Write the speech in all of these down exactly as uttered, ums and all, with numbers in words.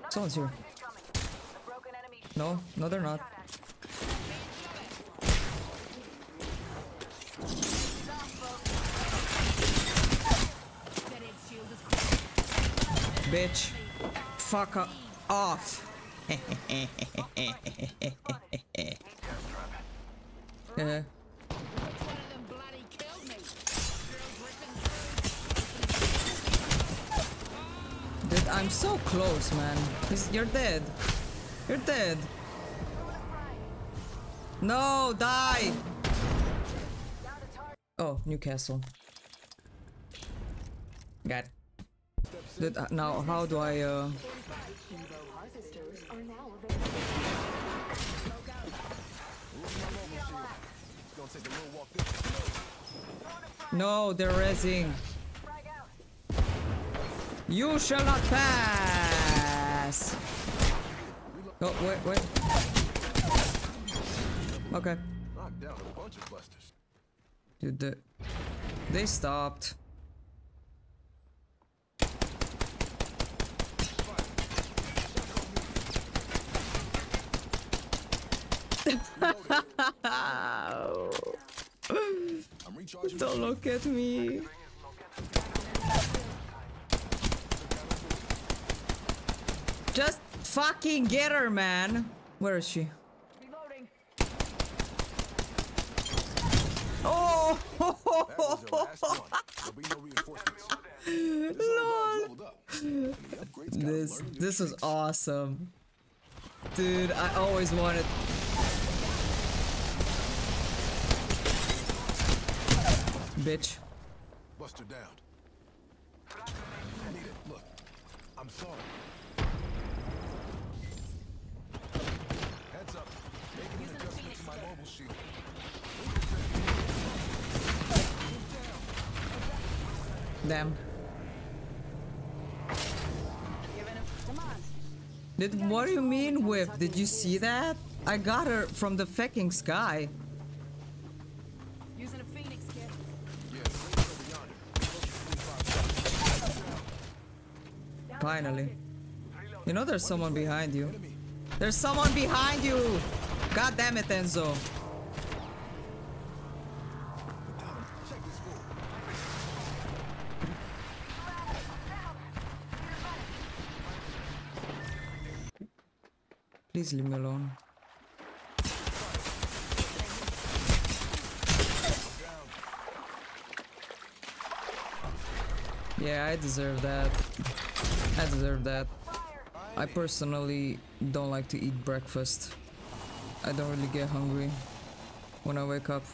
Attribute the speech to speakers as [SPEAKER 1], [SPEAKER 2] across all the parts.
[SPEAKER 1] Someone's here. No, no, they're not. Bitch, fuck off. Yeah. Dude, I'm so close, man. He's, you're dead. You're dead. No, die. Oh, Newcastle. Got it. Dude, uh, now how do I uh no, they're rezzing. You shall not pass. Oh, wait, wait. Okay. Dude, the, they stopped. Don't look at me. Just fucking get her, man. Where is she? Oh! Lord. This this is awesome. Dude, I always wanted. Bitch.
[SPEAKER 2] Bust her down. I need it. Look, I'm sorry. Heads up. Making an adjustment to my mobile shield.
[SPEAKER 1] Damn. Did what do you mean with? Did you see that? I got her from the fucking sky.
[SPEAKER 3] Using a Phoenix kit.
[SPEAKER 1] Finally. You know there's someone behind you. There's someone behind you! God damn it, Enzo. Please leave me alone. Yeah, I deserve that. I deserve that. I personally don't like to eat breakfast. I don't really get hungry when I wake up.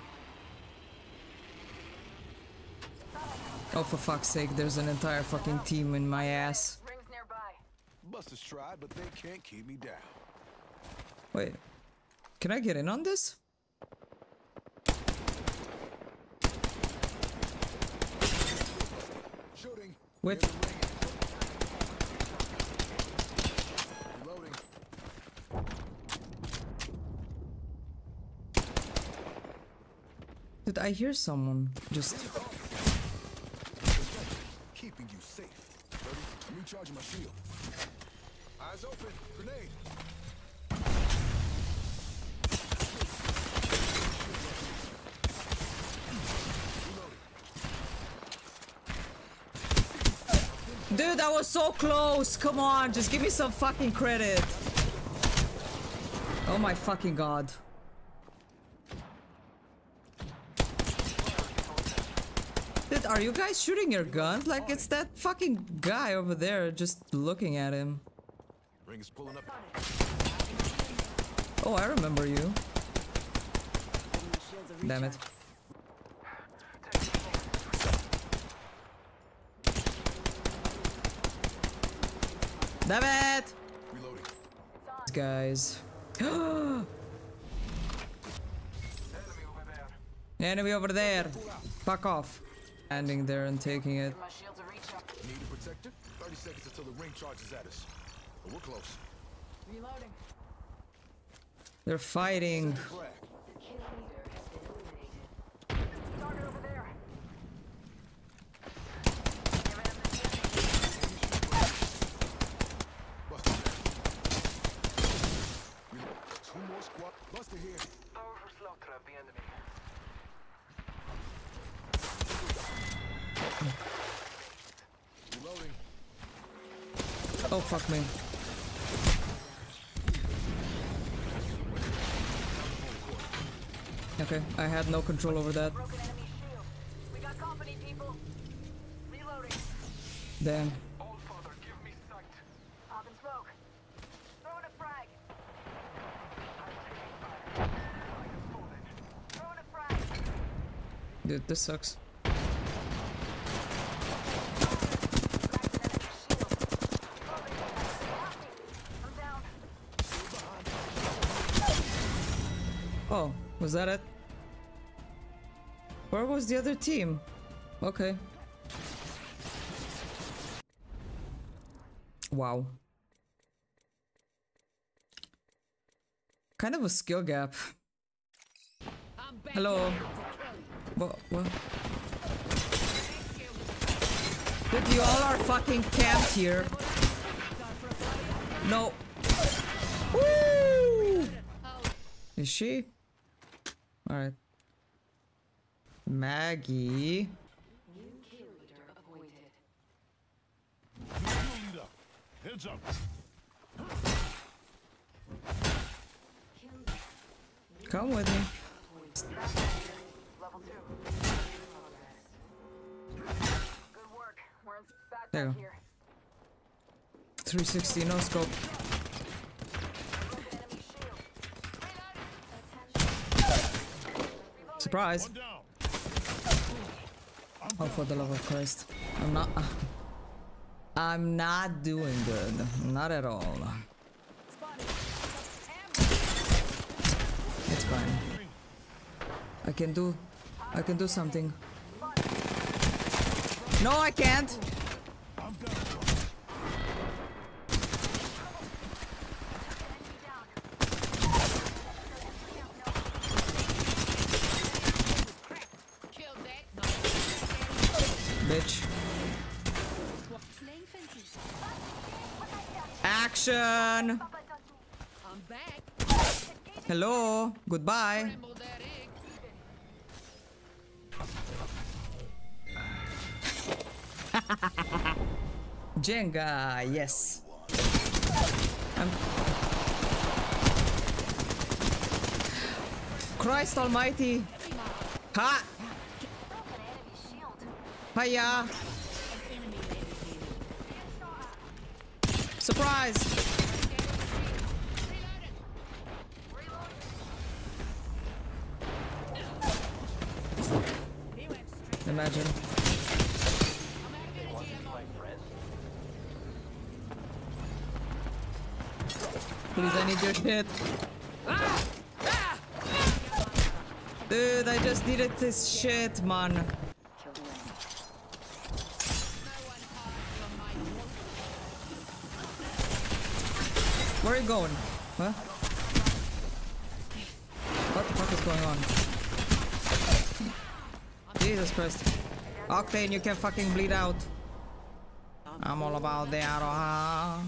[SPEAKER 1] Oh, for fuck's sake, there's an entire fucking team in my ass.
[SPEAKER 2] Busters tried, but they can't keep me down.
[SPEAKER 1] Wait, can I get in on this?
[SPEAKER 2] Shooting.
[SPEAKER 1] Whip.
[SPEAKER 2] Reloading.
[SPEAKER 1] Did I hear someone just?
[SPEAKER 2] Keeping you safe. Ready? I'm recharging my shield. Eyes open. Grenade.
[SPEAKER 1] Dude, that was so close. Come on, just give me some fucking credit. Oh my fucking god. Dude, are you guys shooting your guns? Like, it's that fucking guy over there just looking at him.
[SPEAKER 2] Ring is pulling up.
[SPEAKER 1] Oh, I remember you. Damn it. Damn it!
[SPEAKER 2] Reloading.
[SPEAKER 1] Guys. Enemy over there. Fuck off. Standing there and taking it.
[SPEAKER 2] Need a protector? thirty seconds until the ring charges at us. But we're close.
[SPEAKER 3] Reloading.
[SPEAKER 1] They're fighting.
[SPEAKER 2] Frag.
[SPEAKER 3] Target over there.
[SPEAKER 1] Oh, fuck me. Okay, I had no control over that.
[SPEAKER 3] Broken enemy shield. We got company, people. Reloading.
[SPEAKER 1] Damn.
[SPEAKER 2] Old father, give me sight.
[SPEAKER 3] Popping smoke. Throwing a frag.
[SPEAKER 2] I'm taking fire. I am folded.
[SPEAKER 3] Throwing a frag.
[SPEAKER 1] Dude, this sucks.
[SPEAKER 3] I'm down.
[SPEAKER 1] Oh, was that it? Where was the other team? Okay. Wow. Kind of a skill gap. Hello. What? What? Dude, you all are fucking camped here. No. Woo! Is she? Alright. Maggie.
[SPEAKER 4] New kill leader appointed.
[SPEAKER 2] Leader. Heads up.
[SPEAKER 1] Come with me.
[SPEAKER 3] Level two. Good work. We're in back
[SPEAKER 1] There you
[SPEAKER 3] back
[SPEAKER 1] go.
[SPEAKER 3] here.
[SPEAKER 1] three sixty, no scope.
[SPEAKER 3] Broken enemy shield. Attention.
[SPEAKER 1] Surprise.
[SPEAKER 2] One down.
[SPEAKER 1] Oh, for the love of Christ. I'm not... Uh, I'm not doing good. Not at all. It's fine. I can do... I can do something. No, I can't!
[SPEAKER 2] I'm down.
[SPEAKER 1] Bitch. Action!
[SPEAKER 3] I'm
[SPEAKER 4] back.
[SPEAKER 1] Hello. Goodbye.
[SPEAKER 4] Scramble that egg.
[SPEAKER 1] Jenga, yes. I'm... Christ almighty. Ha! Hiya! Surprise! Imagine. Please, I need your shit. Dude, I just needed this shit, man. Where are you going? Huh? What the fuck is going on? Jesus Christ. Octane, you can fucking bleed out. I'm all about the Aroha.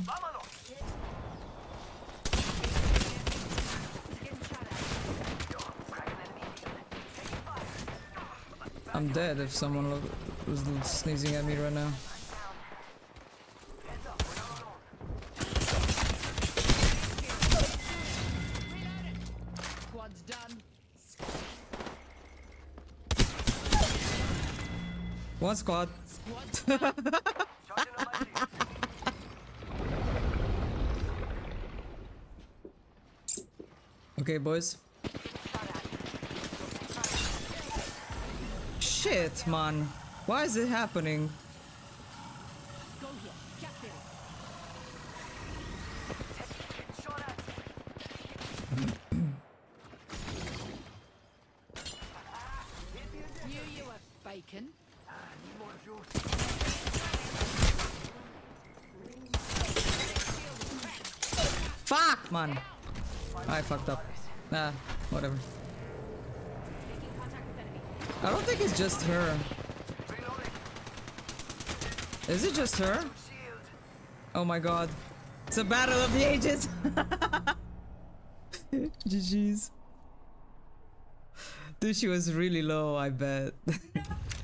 [SPEAKER 1] I'm dead if someone lo- was sneezing at me right now.
[SPEAKER 4] Squad's done.
[SPEAKER 1] One squad.
[SPEAKER 4] Squad's done.
[SPEAKER 1] Okay, boys. Shit, man. Why is it happening?
[SPEAKER 4] Go here. Captain. You, you are bacon.
[SPEAKER 1] Fuck, man. I fucked up. Nah, whatever. I don't think it's just her. Is it just her? Oh my god. It's a battle of the ages. G G's. Dude, she was really low, I bet.